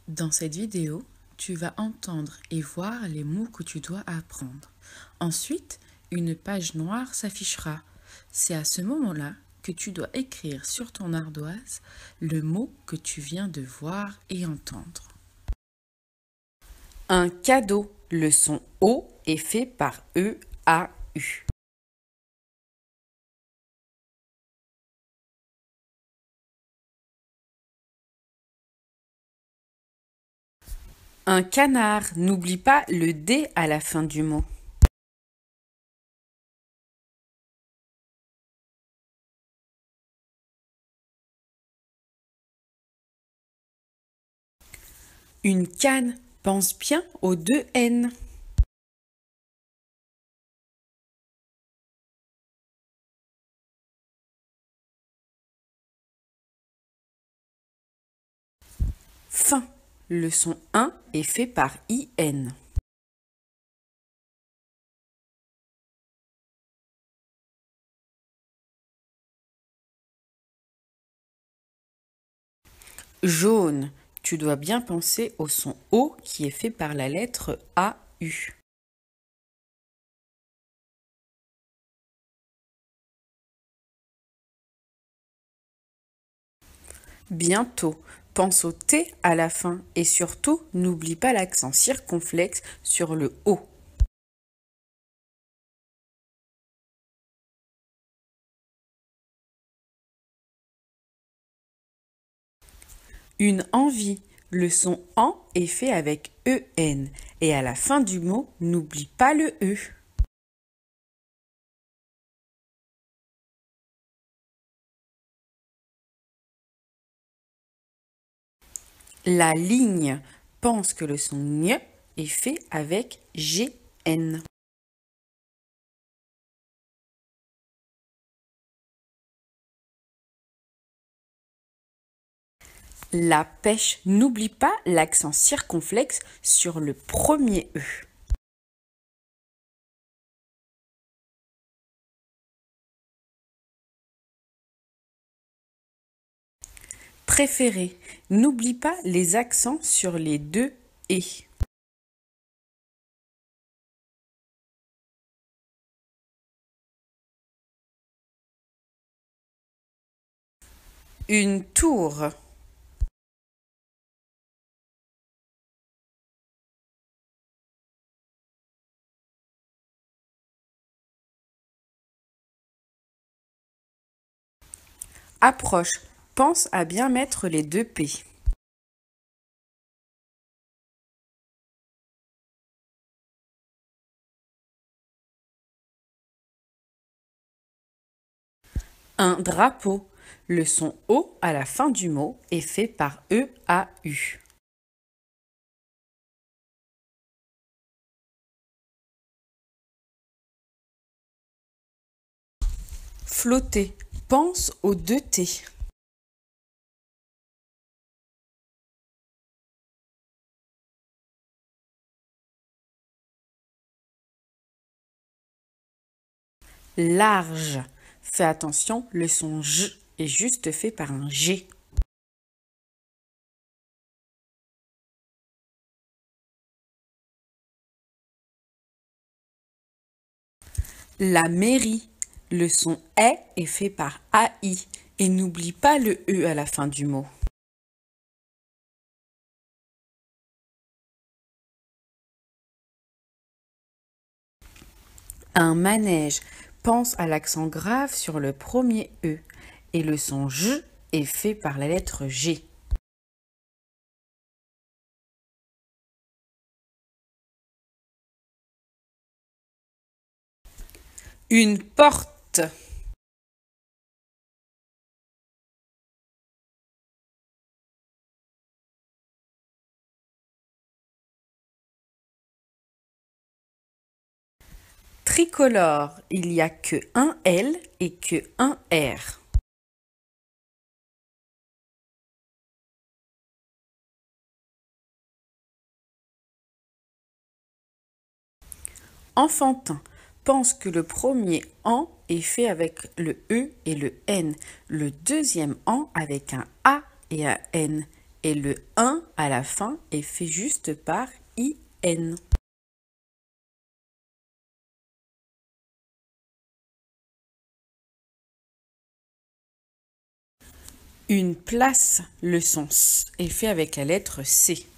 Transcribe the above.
Dans cette vidéo, tu vas entendre et voir les mots que tu dois apprendre. Ensuite, une page noire s'affichera. C'est à ce moment-là que tu dois écrire sur ton ardoise le mot que tu viens de voir et entendre. Un cadeau. Le son O est fait par E-A-U. Un canard. N'oublie pas le D à la fin du mot. Une canne. Pense bien aux deux N. Fin. Le son 1 est fait par IN. Jaune. Tu dois bien penser au son O qui est fait par la lettre AU. Bientôt. Pense au T à la fin et surtout, n'oublie pas l'accent circonflexe sur le O. Une envie. Le son EN est fait avec EN et à la fin du mot, n'oublie pas le E. La ligne. Pense que le son ñ est fait avec GN. La pêche. N'oublie pas l'accent circonflexe sur le premier E. Préféré. N'oublie pas les accents sur les deux et. Une tour. Approche. Pense à bien mettre les deux P. Un drapeau. Le son O à la fin du mot est fait par E-A-U. Flotter. Pense aux deux T. Large. Fais attention, le son J est juste fait par un G. La mairie. Le son est fait par AI et n'oublie pas le E à la fin du mot. Un manège. Pense à l'accent grave sur le premier E et le son J est fait par la lettre G. Une porte. Tricolore. Il n'y a que un L et que un R. Enfantin. Pense que le premier AN est fait avec le E et le N, le deuxième AN avec un A et un N, Et le 1 à la fin est fait juste par IN. Une place, le son S est fait avec la lettre C.